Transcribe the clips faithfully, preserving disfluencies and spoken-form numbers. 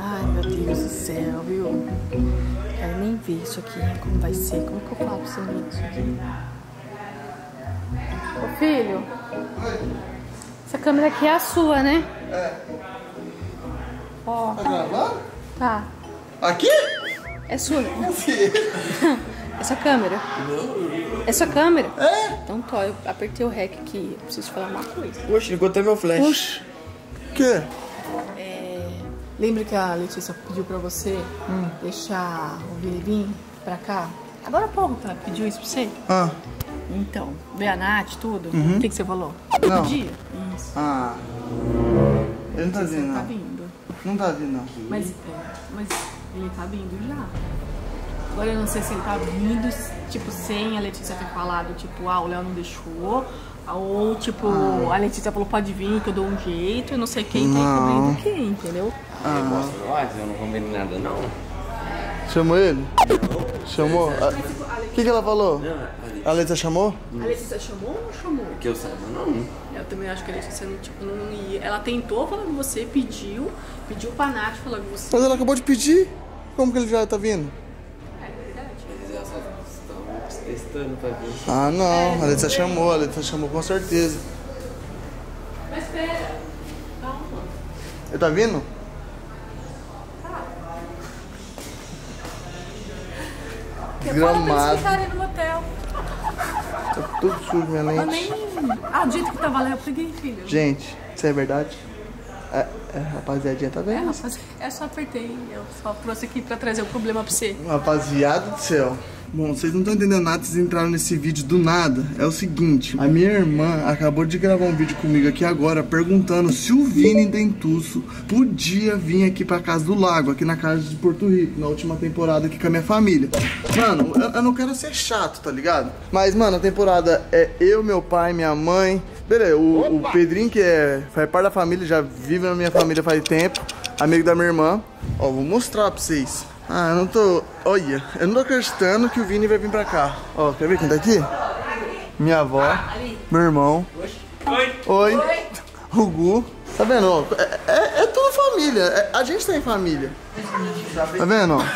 Ai, meu Deus do céu, viu? Quero nem ver isso aqui, como vai ser. Como que eu falo pra você ver isso aqui? Ô, filho. Essa câmera aqui é a sua, né? É. Ó. Tá gravando? Tá. Aqui? É sua. Aqui. É sua câmera? Não. É sua câmera? É? Então, tô, eu apertei o rec aqui. Eu preciso falar uma coisa. Oxe, ligou até meu flash. Oxi. O quê? É, lembra que a Letícia pediu pra você hum. deixar o Vini vir pra cá? Agora há pouco que ela pediu isso pra você? Ah. Então, ver a Nath, tudo. O Uhum. que, que você falou? Não. Podia? Isso. Ah. Ele não tá vindo, não. Tá vindo. Não tá vindo, não. Mas, é, mas ele tá vindo já. Agora eu não sei se ele tá vindo, tipo, sem a Letícia ter falado, tipo, ah, o Léo não deixou. Ou, tipo, ah. a Letícia falou, pode vir, que eu dou um jeito. Eu não sei quem tá encobrindo quem, entendeu? Ah. Eu posso falar, eu não combinei nada, não. Chamou ele? Não. Chamou? O que, que ela falou? Não. A Letícia chamou? A Letícia chamou ou não chamou? Que eu saiba, não. Eu também acho que a Letícia não, tipo, não ia. Ela tentou falar com você, pediu, pediu pra Nath falar com você. Mas ela acabou de pedir. Como que ele já tá vindo? É verdade. Eles já só estão testando pra vir. Ah, não. A Letícia chamou, a Letícia chamou com certeza. Mas espera. Calma. Ele tá vindo? Gramado. Pra eles no motel. Tá tudo sujo, minha lente. Eu nem... Ah, do jeito que tava lá, eu peguei, filho. Gente, isso é verdade? É, é, rapaziadinha, tá É, vendo? rapaz, eu só apertei. Eu só trouxe aqui pra trazer o problema pra você. Rapaziada do céu. Bom, vocês não estão entendendo nada, vocês entraram nesse vídeo do nada. É o seguinte, a minha irmã acabou de gravar um vídeo comigo aqui agora perguntando se o Vini Dentuço podia vir aqui pra casa do Lago, aqui na casa de Porto Rico, na última temporada aqui com a minha família. Mano, eu, eu não quero ser chato, tá ligado? Mas, mano, a temporada é eu, meu pai, minha mãe. Beleza, o, o Pedrinho, que é, faz parte da família, já vive na minha família faz tempo, amigo da minha irmã. Ó, vou mostrar pra vocês. Ah, eu não tô... Olha, eu não tô acreditando que o Vini vai vir pra cá. Ó, quer ver quem tá aqui? Minha avó, meu irmão. Oi. Oi. Oi. O Gu. Tá vendo, ó? É, é, é tudo família. É, a gente tá em família. Tá vendo, ó?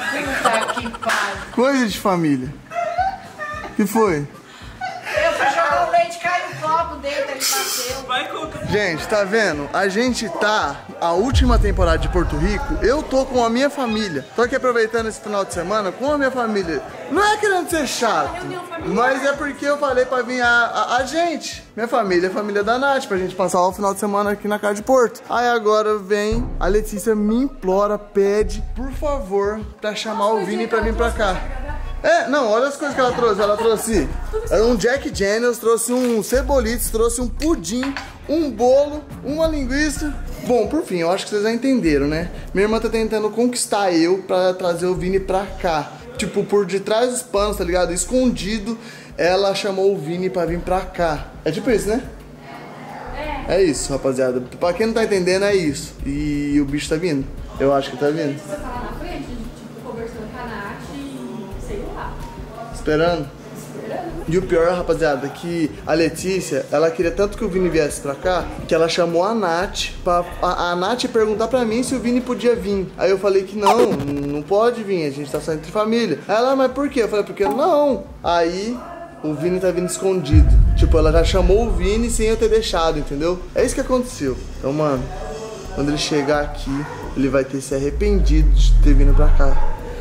Coisa de família. O que foi? Eu fui jogar o leite, caiu o copo dele, ele bateu. Vai colocar. Gente, tá vendo? A gente tá, a última temporada de Porto Rico, eu tô com a minha família. Tô aqui aproveitando esse final de semana com a minha família. Não é querendo ser chato, mas é porque eu falei pra vir a, a, a gente. Minha família, a família da Nath, pra gente passar o final de semana aqui na casa de Porto. Aí agora vem, a Letícia me implora, pede, por favor, pra chamar o Vini pra vir pra cá. É, não, olha as coisas que ela trouxe. Ela trouxe um Jack Daniels, trouxe um cebolites, trouxe um pudim, um bolo, uma linguiça. Bom, por fim, eu acho que vocês já entenderam, né? Minha irmã tá tentando conquistar eu pra trazer o Vini pra cá. Tipo, por detrás dos panos, tá ligado? Escondido, ela chamou o Vini pra vir pra cá. É tipo isso, né? É. É isso, rapaziada. Pra quem não tá entendendo, é isso. E o bicho tá vindo. Eu acho que tá vindo. Você tá lá na frente, tipo, conversando com a Nath e sei lá. Esperando? E o pior, rapaziada, que a Letícia, ela queria tanto que o Vini viesse pra cá, que ela chamou a Nath pra a, a Nath perguntar pra mim se o Vini podia vir. Aí eu falei que não, não pode vir, a gente tá só entre família. Aí ela, mas por quê? Eu falei, porque não. Aí o Vini tá vindo escondido. Tipo, ela já chamou o Vini sem eu ter deixado, entendeu? É isso que aconteceu. Então, mano, quando ele chegar aqui, ele vai ter se arrependido de ter vindo pra cá.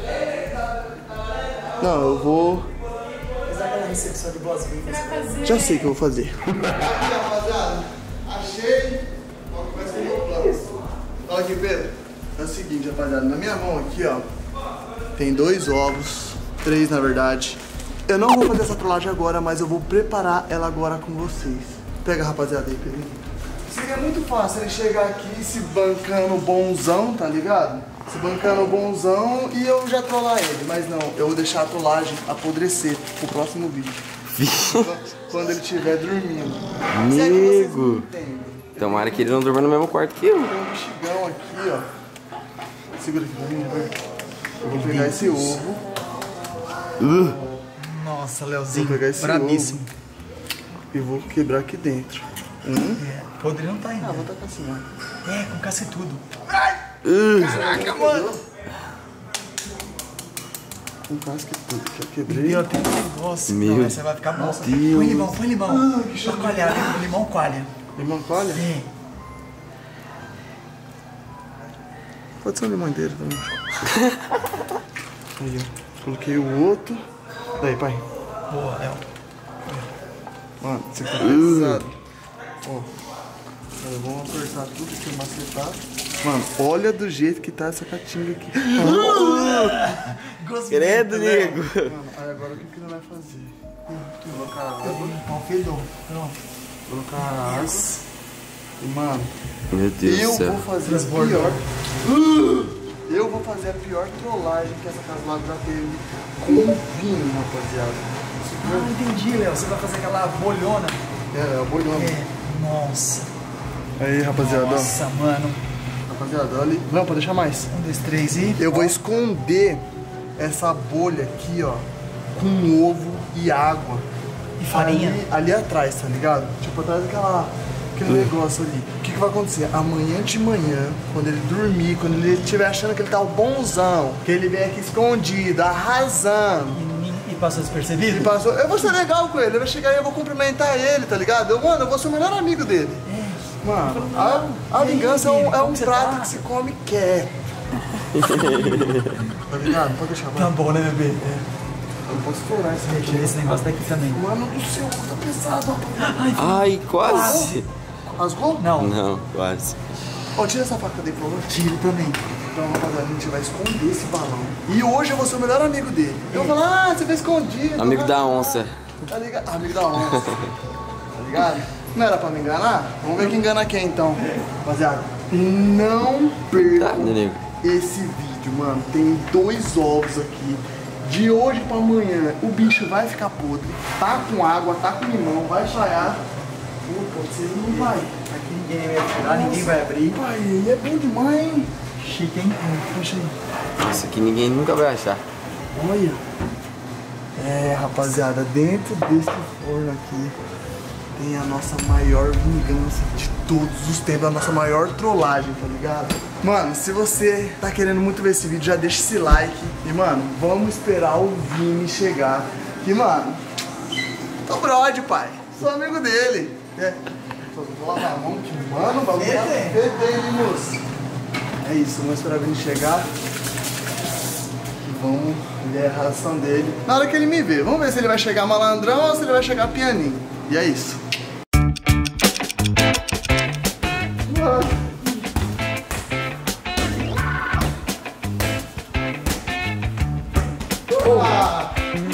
Não, eu vou... recepção de boas-vindas. Já sei o que eu vou fazer. Aqui, rapaziada, achei. Olha que vai ser o meu plano. Olha aqui, Pedro. É o seguinte, rapaziada, na minha mão aqui, ó, tem dois ovos, três na verdade. Eu não vou fazer essa trollagem agora, mas eu vou preparar ela agora com vocês. Pega, rapaziada, aí, Pedro. Seria muito fácil ele chegar aqui se bancando bonzão, tá ligado? Se bancando bonzão e eu já trollar ele. Mas não, eu vou deixar a trollagem apodrecer pro próximo vídeo. Quando ele estiver dormindo. Amigo. Tomara que ele não durma no mesmo quarto que eu. Tem um bexigão aqui, ó. Segura aqui pra mim, vai. Eu vou pegar esse ovo. Uh. Nossa, Leozinho, Vou pegar esse bravíssimo. ovo e vou quebrar aqui dentro. Hum? É, podre não tá ainda. Ah, vou tacar assim, ó. É, com caça e tudo. Ai! Caraca, mano. Um quase que tudo que eu quebrei. Meu, tem um negócio. Meu Não, essa vai ficar boa. Deus. Põe limão, põe limão. Ah, que chacoalhar, limão coalha. Limão coalha? É. Pode ser um limão inteiro também. Aí, ó. Coloquei o outro. Daí, pai. Boa, Léo. Mano, isso aqui tá pesado. Ó. Agora vamos apertar tudo aqui, macetar. Mano, olha do jeito que tá essa catinga aqui. Credo, nego. Mano, aí agora o que que ele vai fazer? Colocar água. Confidou. Pronto. Colocar água. E, mano, Meu Deus eu do céu. vou fazer a pior. Eu vou fazer a pior trollagem que essa casa lá já teve com o vinho, rapaziada. Ah, entendi, Léo. Você vai fazer aquela bolhona. É, é a bolhona. É. Nossa. Aí, rapaziada, ó. Nossa, mano. Rapaziada, olha ali. Não, pode deixar mais. Um, dois, três e... Eu vou esconder essa bolha aqui, ó, com ovo e água. E farinha. Ali, ali atrás, tá ligado? Tipo, atrás daquela... Aquele negócio ali. O que, que vai acontecer? Amanhã de manhã, quando ele dormir, quando ele estiver achando que ele tá o bonzão, que ele vem aqui escondido, arrasando. E, e passou despercebido? Ele passou, eu vou ser legal com ele, eu vou chegar e eu vou cumprimentar ele, tá ligado? Eu, mano, eu vou ser o melhor amigo dele. É. Mano, a, a vingança é um, é um prato que se come quieto. Tá ligado? Não pode deixar, Tá mano. bom, né, bebê? É. Eu não posso furar esse aqui. Tira esse negócio daqui também. Mano do céu, tá pesado, rapaz. Ai, quase. Rasgou? Não. Não, quase. Ó, tira essa faca daí, por favor. Tira também. Então, rapaziada, a gente vai esconder esse balão. E hoje eu vou ser o melhor amigo dele. Eu vou falar, ah, você foi escondido. Amigo da onça. Tá ligado? Amigo da onça. Tá ligado? Não era pra me enganar? Vamos ver quem engana quem, então. Rapaziada, não Tá, percam nego. esse vídeo, mano. Tem dois ovos aqui. De hoje pra amanhã, o bicho vai ficar podre. Tá com água, tá com limão, vai chaiar. Pô, pode ser, não vai. Aqui ninguém vai tirar, ninguém vai abrir. Pai, ele é bom demais, hein? Chique, hein? Puxa aí. Isso aqui ninguém nunca vai achar. Olha. É, rapaziada, dentro desse forno aqui tem a nossa maior vingança de todos os tempos, a nossa maior trollagem, tá ligado? Mano, se você tá querendo muito ver esse vídeo, já deixa esse like. E, mano, vamos esperar o Vini chegar. E, mano, tô brode, pai. Sou amigo dele. É. Só vou lavar a mão, que, mano, o bagulho tá fedendo, hein, moço? É isso, vamos esperar o Vini chegar. Vamos ver a reação dele na hora que ele me ver. Vamos ver se ele vai chegar malandrão ou se ele vai chegar pianinho. E é isso. Olá.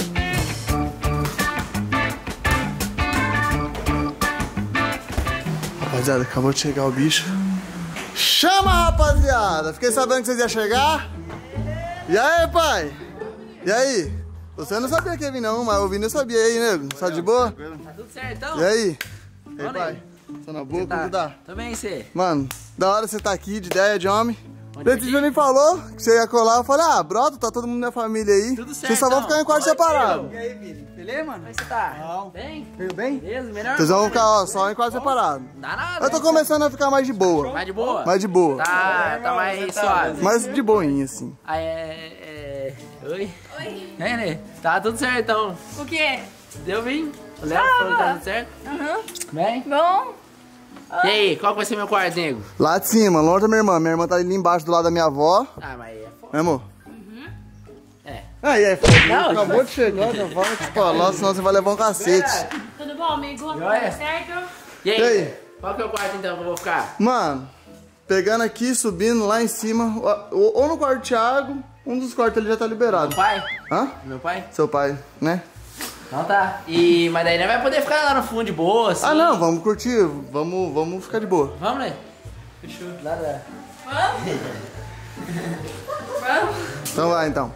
Rapaziada, acabou de chegar o bicho. Chama, rapaziada! Fiquei sabendo que vocês iam chegar. E aí, pai? E aí? Você não sabia que ia vir não, mas o Vini eu sabia. E aí, nego? Tá de boa? Tá tudo certo, então? E aí? E aí, Olha pai? aí. Tá na boa? Tá. Como tá? Tô bem, você? Mano, da hora você tá aqui, de ideia de homem. Onde Letícia aqui? me falou que você ia colar. Eu falei, ah, brota, tá todo mundo na família aí. Tudo certo, Vocês só vão então. ficar em quarto separado. E aí, Vini? Beleza, mano? Como é que você tá? Não. Bem? Veio bem? Beleza? Melhor? Vocês vão ficar, ó, só em quarto separado. Não dá nada. Eu tô começando a ficar mais de boa. Mais de boa? Mais de boa. Tá, tá mais suave. Mais de boinha, assim. Ah, é... é... Oi? Oi. É, né? Tá tudo certo, então. O quê? Deu bem? O Léo falou que tá tudo certo? Aham. Bem? Bom? E aí, qual que vai ser meu quarto, nego? Lá de cima, longe da minha irmã. Minha irmã tá ali embaixo do lado da minha avó. Ah, mas é foda. Né, amor? É. Aí, é foda. Não, Acabou de chegar, já vai te falar, senão você vai levar um cacete. Tudo bom, amigo? Joia? Tudo certo? E aí? E aí? Qual que é o quarto, então, que eu vou ficar? Mano, pegando aqui, subindo lá em cima, ou, ou no quarto do Thiago, um dos quartos ali já tá liberado. Meu pai? Hã? Meu pai? Seu pai, né? Não tá. E... Mas daí não vai poder ficar lá no fundo de boa, assim. Ah, não, vamos curtir, vamos, vamos ficar de boa. Vamos, né? Fechou. Lá, lá. Vamos? Vamos? Então vai, então.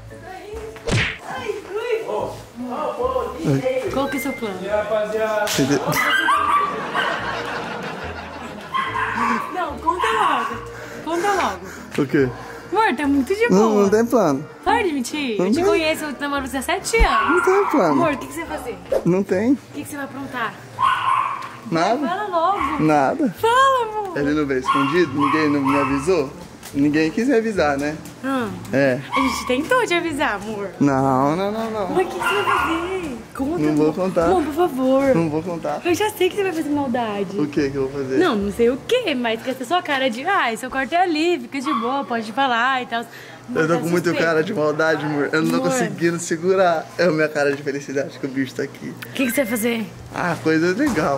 Qual que é o seu plano? Entendeu? Não, conta logo. Conta logo. O quê? Amor, tá muito de Não, boa. não tem plano. Para de mentir. Não Eu te tem. conheço, eu namoro você há sete anos. Não tem plano. Amor, o que, que você vai fazer? Não tem. O que, que você vai aprontar? Nada. Fala logo. Nada. Fala, amor. Ele não veio escondido? Ninguém não me avisou? Ninguém quis me avisar, né? Hum. É. A gente tentou te avisar, amor. Não, não, não, não. Mas o que, que você vai fazer? Conta. Não vou contar. Não, por favor. Não vou contar. Eu já sei que você vai fazer maldade. O que que eu vou fazer? Não, não sei o que, mas quer ser sua cara de, ai, seu quarto é ali, fica de boa, pode falar e tal. Eu tô com muito cara de maldade, amor. Eu não tô Amor. conseguindo segurar. É a minha cara de felicidade que o bicho tá aqui. O que, que você vai fazer? Ah, coisa legal.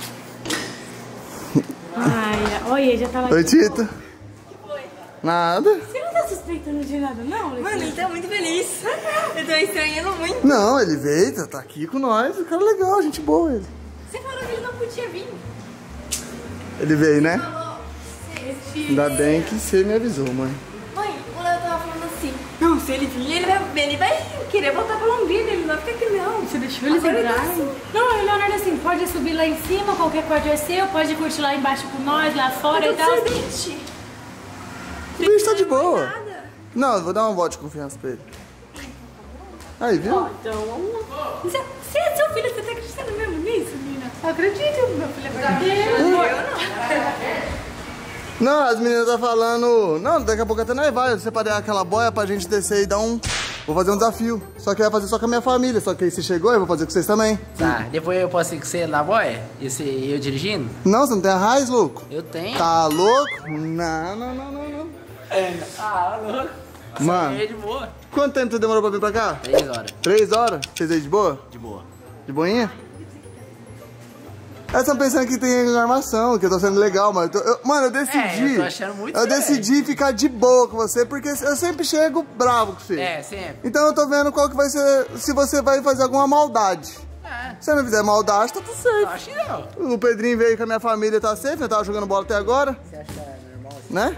Ai, olha, já tá lá. Oi, Tita. Nada. Você não tá suspeitando de nada, não, Letícia? Mano, ele tá muito feliz. Eu tô estranhando muito. Não, ele veio, tá- tá aqui com nós. O cara é legal, gente boa ele. Você falou que ele não podia vir. Ele veio, né? Falou. Ainda bem que você me avisou, mãe. Mãe, o Léo tava falando assim. Não, se ele vir, ele vai, ele vai querer voltar pra Londrina. Ele não vai ficar aqui, não. Você deixou eles Agora ele entrarem? tá assim. Não, o Leonardo assim, pode subir lá em cima, qualquer quarto é seu, pode curtir lá embaixo com nós, lá fora e tal. Sorvete. O bicho tá de boa. Nada. Não, eu vou dar uma voto de confiança pra ele. Aí, viu? Então, você, você é seu filho, você tá acreditando mesmo nisso, menina? Eu acredito, meu filho é verdadeiro. Não, as meninas tá falando... Não, daqui a pouco até nós vai. Eu separei aquela boia pra gente descer e dar um... Vou fazer um desafio. Só que vai fazer só com a minha família. Só que aí se chegou, eu vou fazer com vocês também. Tá, depois eu posso ir com você na boia? E você, eu dirigindo? Não, você não tem a raiz, louco? Eu tenho. Tá louco? Não, não, não, não, não. Ah, louco. Mano, É de boa. quanto tempo você demorou pra vir pra cá? Três horas. Três horas? Vocês aí de boa? De boa. De boinha? Elas estão pensando que tem armação, que eu tô sendo legal, mas eu tô- eu- mano, eu decidi. É, eu tô achando muito Eu sério. decidi ficar de boa com você, porque eu sempre chego bravo com você. É, sempre. Então eu tô vendo qual que vai ser, se você vai fazer alguma maldade. É. Se você não fizer maldade, tá tudo certo. Acho que não. O Pedrinho veio com a minha família, tá safe, eu tava jogando bola até agora, Você acha normal assim? né?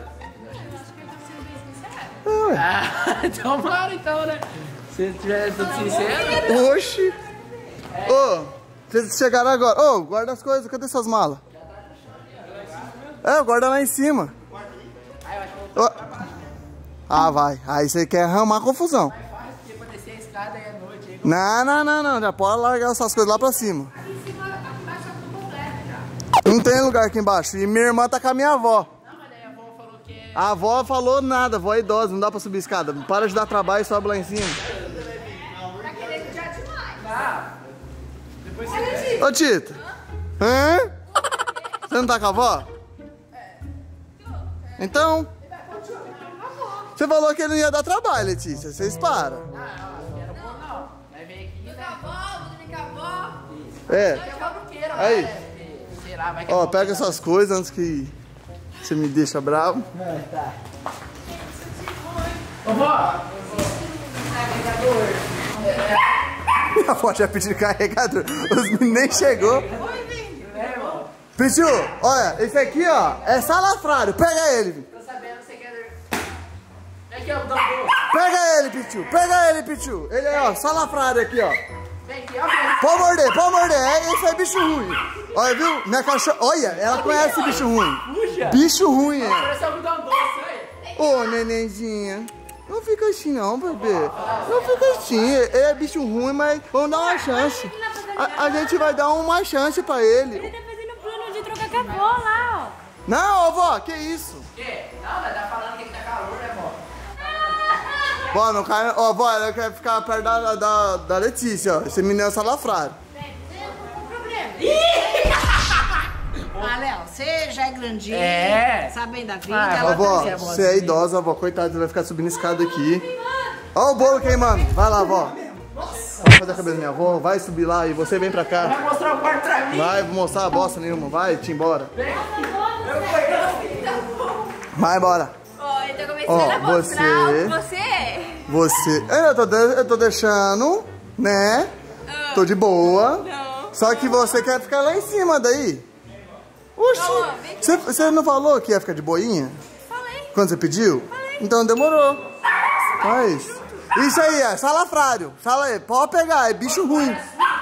Ah, tomara então, né? Se tiver tudo sincero. Oxi! Ô, vocês chegaram agora. Ô, guarda as coisas, cadê suas malas? É, guarda lá em cima. Ô. Ah, vai. Aí você quer arrumar confusão. Porque pra descer a escada aí à noite aí. Não, não, não, não. Já pode largar essas coisas lá pra cima. Não tem lugar aqui embaixo. E minha irmã tá com a minha avó. Não, mas daí a avó falou que é. A avó falou nada, a avó é idosa, não dá pra subir escada. Para de dar trabalho e sobe lá em cima. Tá querendo já demais. Ô, Tito. Hã? Você não tá com a avó? Então. Você falou que ele não ia dar trabalho, Letícia. Vocês param. Vai vir aqui, né? Avó, vou dormir com a avó. É. Eu não quero, Aí. né? Sei lá, vai que Ó, é pega essas coisas antes que você me deixa bravo. Tá. Ô, vó! A avó já pediu carregador. Os meninos nem chegou. Pichu, olha, esse aqui, ó, é salafrário. Pega ele. Tô sabendo que você quer. Vem aqui, ó, dá um gol. Pega ele, Pichu. Pega ele, Pichu. Ele é, ó, salafrário aqui, ó. Vem aqui, ó. Vem. Pode morder, pode morder. É, esse é bicho ruim. Olha, viu? Minha cachorra. Olha, ela conhece bicho ruim. Puxa! Bicho ruim, é. Parece algodão doce, aí. Ô, nenenzinha. Não fica assim não, bebê. Não fica assim. Ele é bicho ruim, mas vamos dar uma chance. A, a gente vai dar uma chance pra ele. Ele tá fazendo plano de trocar com a avó lá, ó. Não, ô, vó, que isso? O quê? Não, mas tá falando que tá calor, né, vó? Vó, não cai. Ó, vó, ela quer ficar perto da, da, da Letícia, ó. Esse menino é salafrário. Ah, Léo, você já é grandinho. É. Sabe bem da vida. Ah, ela Ó, vó, tá- você é idosa, vó. Coitada, você vai ficar subindo escada aqui. Ó o bolo queimando. Vai lá, vó. Vai fazer a cabeça da minha avó, vai subir lá e você vem pra cá. Vai mostrar o quarto pra mim. Vai, vou mostrar a bosta nenhuma. Vai, te embora. Vai embora. Ó, eu tô começando Ó, a mostrar você- o que você. Você. Eu tô, de- eu tô deixando, né? Tô de boa. Não. Só que você quer ficar lá em cima daí. Oxi. Não, vem Você, você não falou que ia ficar de boinha? Falei. Quando você pediu? Então demorou. Mas. Isso aí, é salafrário. Sala aí, pode pegar, é bicho ruim.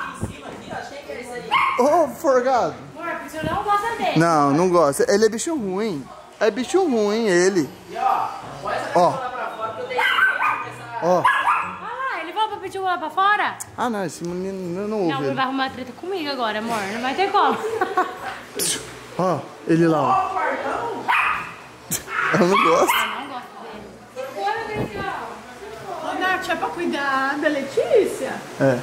Ô, forgado. Amor, porque eu não gosto dele. Não, não gosta. Ele é bicho ruim. É bicho ruim, ele. Ó. Ó. Olha lá, ele vai pra pedir lá pra fora? Ah, não, esse menino eu não ouve. Não, ele ele. vai arrumar treta comigo agora, amor. Não vai ter como. Ó, ele lá, ó. Eu não gosto. Eu não Ô, Nath, é pra cuidar da Letícia? É.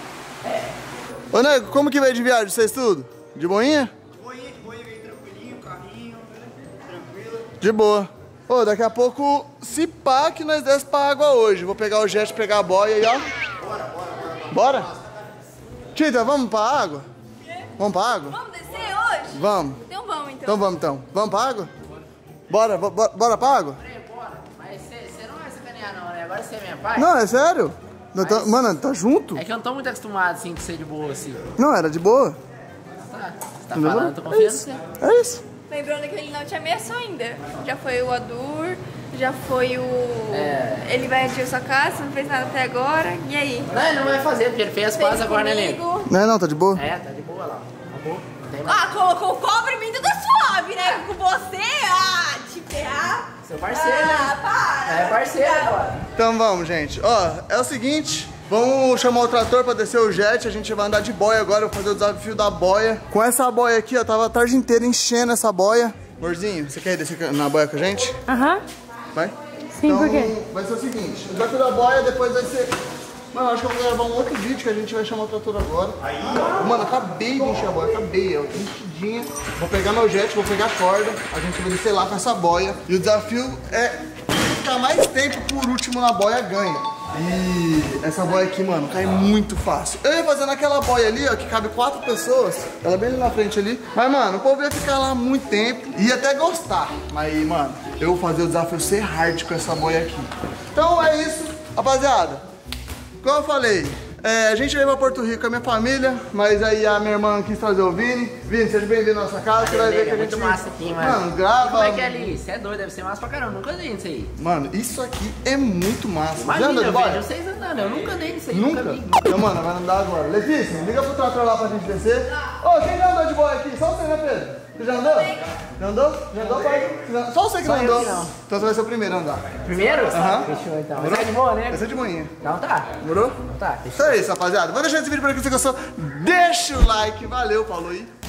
Ô, Nego, como que veio de viagem? Vocês tudo? De boinha? De boinha, de boinha, veio tranquilinho, carrinho, tranquilo. De boa. Ô, daqui a pouco, se pá, que nós desce pra água hoje. Vou pegar o jet, pegar a boia aí, ó. Bora, bora, bora. Bora? Tita, vamos pra água? Vamos pra água? Vamos descer hoje? Vamos. Então vamos, então. Então vamos, então. Vamos pra água? Bora, bora, bora pra água? Peraí, bora. Mas você não vai sacanear não, né? Agora você é minha pai? Não, é sério? Nós tá- Mas- Mano, tá junto? É que eu não tô muito acostumado, assim, com ser de boa, assim. Não, era de boa. Tá, você tá Entendeu? falando, eu tô É confiando em isso. você. É isso. Lembrando que ele não te ameaçou ainda. Já foi o Adur, já foi o... É. Ele vai encher sua casa, não fez nada até agora. E aí? Não, ele não vai fazer, porque ele fez as pazes agora, né, nego? comigo. Não é não, tá de boa? É, tá de boa lá. Acabou. Não tem mais. Ah, colocou o cobre em mim, tudo suave, né? Com você, ah, te ferrar. Seu parceiro, né? Ah, para. É parceiro agora. Então vamos, gente. Ó, é o seguinte. Vamos chamar o trator pra descer o jet. A gente vai andar de boia agora. Eu vou fazer o desafio da boia. Com essa boia aqui, ó. Tava a tarde inteira enchendo essa boia. Amorzinho, você quer ir descer na boia com a gente? Aham. Vai? Sim, então, por quê? vai ser o seguinte. O desafio da boia depois vai ser... Mano, acho que eu vou gravar um outro vídeo que a gente vai chamar o trator agora. Aí, ó. Mano, acabei de encher a boia. Acabei, ó. Enchidinha. Vou pegar meu jet, vou pegar a corda. A gente vai descer lá com essa boia. E o desafio é ficar mais tempo por último na boia ganha. E essa boia aqui, mano, cai muito fácil. Eu ia fazer naquela boia ali, ó, que cabe quatro pessoas. Ela é bem ali na frente ali. Mas, mano, o povo ia ficar lá muito tempo. Ia até gostar. Mas, mano, eu vou fazer o desafio ser hard com essa boia aqui. Então é isso, rapaziada. Como eu falei, é, a gente veio pra Porto Rico com a minha família, mas aí a minha irmã quis trazer o Vini. Vini, seja bem-vindo à nossa casa. Você vai ver que a É gente... muito massa aqui, mano. Mano, grava... Como é que é ali? Você é doido, deve ser massa pra caramba. Nunca andei nisso aí. Mano, isso aqui é muito massa. Já Imagina, andou de eu boia? vejo vocês andando. Eu nunca andei nisso aí. Nunca? vi. Então, mano, vai andar agora. Letícia, liga pro trator lá pra gente descer. Ô, quem já andou de boia aqui? Só você, né, Pedro? Você já andou? Já andou? Já andou, pai? Já- Só você que Só não eu andou. que não. Então você vai ser o primeiro a andar. Primeiro? Aham. Fechou então. Demorou? Mas é de boa, né? Vai ser de manhã. Então tá. Demorou? Então tá. Fechou. Então é isso, rapaziada. Vou deixar esse vídeo por aqui se você gostou. Deixa o like. Valeu, falou aí.